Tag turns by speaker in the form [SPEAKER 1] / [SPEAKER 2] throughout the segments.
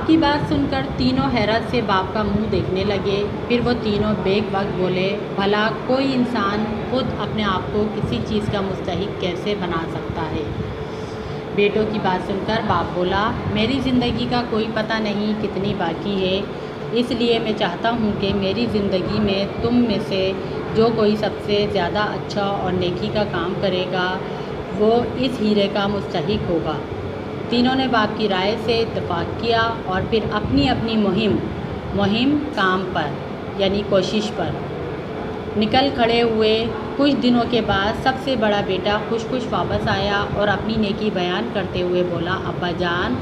[SPEAKER 1] बाप की बात सुनकर तीनों हैरत से बाप का मुंह देखने लगे। फिर वो तीनों बेक वक्त बोले, भला कोई इंसान खुद अपने आप को किसी चीज़ का मुस्तहिक कैसे बना सकता है। बेटों की बात सुनकर बाप बोला, मेरी ज़िंदगी का कोई पता नहीं कितनी बाकी है, इसलिए मैं चाहता हूँ कि मेरी ज़िंदगी में तुम में से जो कोई सबसे ज़्यादा अच्छा और नेकी का काम करेगा वो इस हीरे का मुस्तहिक होगा। तीनों ने बाप की राय से इत्तेफाक किया और फिर अपनी अपनी मुहिम काम पर यानी कोशिश पर निकल खड़े हुए। कुछ दिनों के बाद सबसे बड़ा बेटा खुश वापस आया और अपनी नेकी बयान करते हुए बोला, अब्बा जान,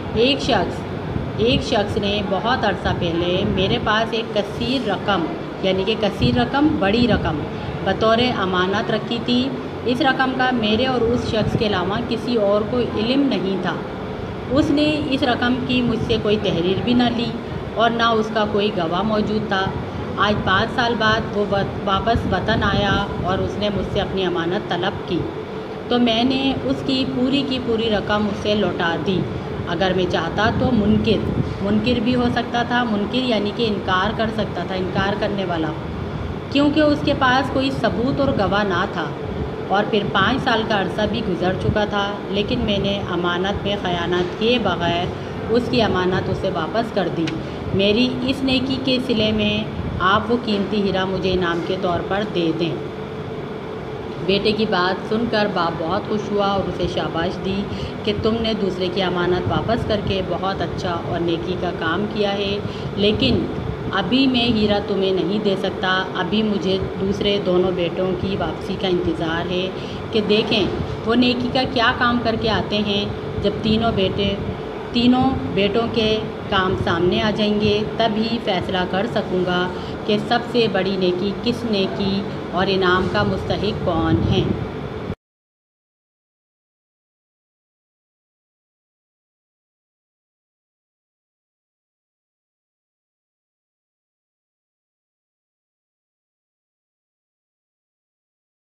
[SPEAKER 1] एक शख्स ने बहुत अरसा पहले मेरे पास एक कसीर रकम बड़ी रकम बतौर अमानत रखी थी। इस रकम का मेरे और उस शख्स के अलावा किसी और को इल्म नहीं था। उसने इस रकम की मुझसे कोई तहरीर भी न ली और ना उसका कोई गवाह मौजूद था। आज 5 साल बाद वो वापस वतन आया और उसने मुझसे अपनी अमानत तलब की, तो मैंने उसकी पूरी रकम उससे लौटा दी। अगर मैं चाहता तो मुनकिर भी हो सकता था। मुनकिर यानी कि इनकार कर सकता था, इनकार करने वाला, क्योंकि उसके पास कोई सबूत और गवाह ना था। और फिर 5 साल का अरसा भी गुजर चुका था, लेकिन मैंने अमानत में ख़यानत किए बग़ैर उसकी अमानत उसे वापस कर दी। मेरी इस नेकी के सिले में आप वो कीमती हीरा मुझे इनाम के तौर पर दे दें। बेटे की बात सुनकर बाप बहुत खुश हुआ और उसे शाबाश दी कि तुमने दूसरे की अमानत वापस करके बहुत अच्छा और नेकी का काम किया है, लेकिन अभी मैं हीरा तुम्हें नहीं दे सकता। अभी मुझे दूसरे दोनों बेटों की वापसी का इंतज़ार है कि देखें वो नेकी का क्या काम करके आते हैं। जब तीनों बेटों के काम सामने आ जाएंगे तभी फ़ैसला कर सकूँगा कि सबसे बड़ी नेकी किस नेकी और इनाम का मुस्तहिक कौन है।